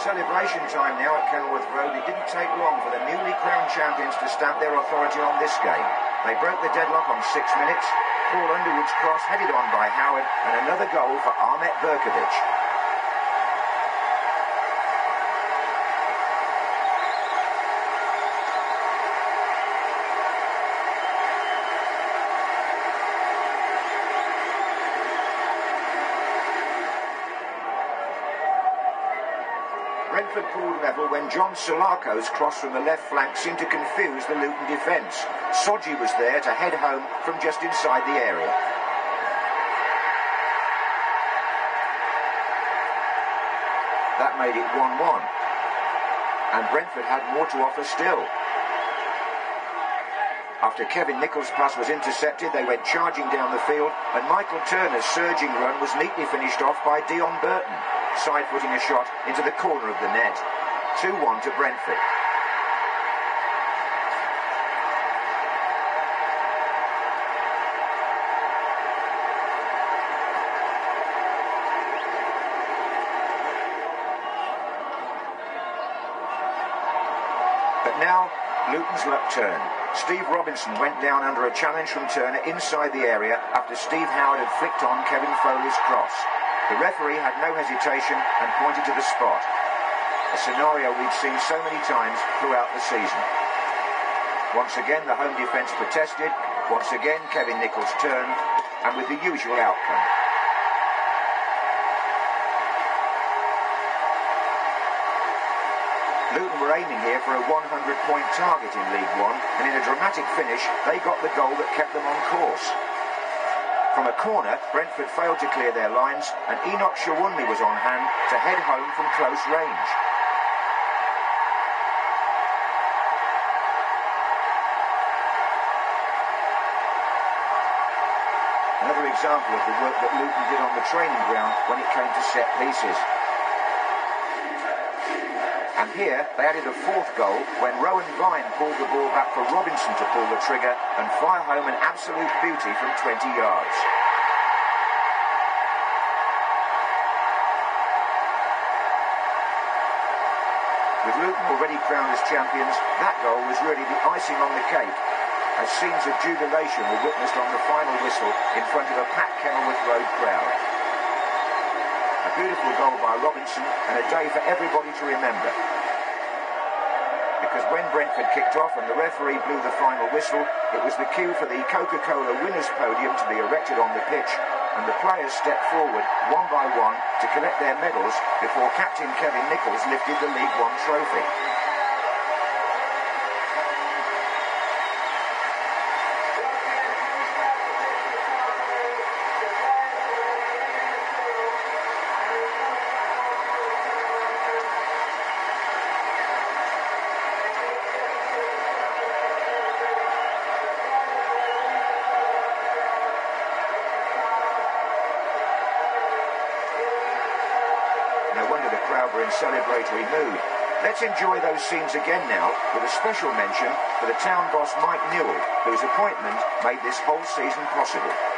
celebration time now at Kenilworth Road. It didn't take long for the newly crowned champions to stamp their authority on this game. They broke the deadlock on 6 minutes. Paul Underwood's cross headed on by Howard, and another goal for Ahmet BrKovich. Brentford pulled level when John Sulako's cross from the left flank seemed to confuse the Luton defence. Sodji was there to head home from just inside the area. That made it 1-1. And Brentford had more to offer still. After Kevin Nicholls' pass was intercepted, they went charging down the field, and Michael Turner's surging run was neatly finished off by Dion Burton, side-footing a shot into the corner of the net. 2-1 to Brentford. But now, Luton's luck turned. Steve Robinson went down under a challenge from Turner inside the area after Steve Howard had flicked on Kevin Foley's cross. The referee had no hesitation and pointed to the spot, a scenario we'd seen so many times throughout the season. Once again, the home defence protested. Once again, Kevin Nicholls turned, and with the usual outcome. Luton were aiming here for a 100-point target in League One, and in a dramatic finish, they got the goal that kept them on course. From a corner, Brentford failed to clear their lines, and Enoch Showunmi was on hand to head home from close range. Another example of the work that Luton did on the training ground when it came to set pieces. And here, they added a fourth goal when Rowan Vine pulled the ball back for Robinson to pull the trigger and fire home an absolute beauty from 20 yards. With Luton already crowned as champions, that goal was really the icing on the cake, as scenes of jubilation were witnessed on the final whistle in front of a packed Kenilworth Road crowd. A beautiful goal by Robinson and a day for everybody to remember. Because when Brentford kicked off and the referee blew the final whistle, it was the cue for the Coca-Cola winners' podium to be erected on the pitch, and the players stepped forward one by one to collect their medals before captain Kevin Nicholls lifted the League One trophy. We're in celebratory mood. Let's enjoy those scenes again now, with a special mention for the town boss Mike Newell, whose appointment made this whole season possible.